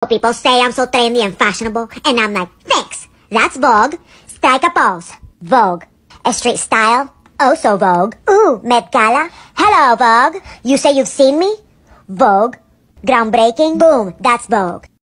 people say I'm so trendy and fashionable, and I'm like, thanks. That's Vogue. Strike a pose. Vogue. A street style. Oh, so Vogue. Ooh, Met Gala. Hello, Vogue. You say you've seen me? Vogue. Groundbreaking. Boom. That's Vogue.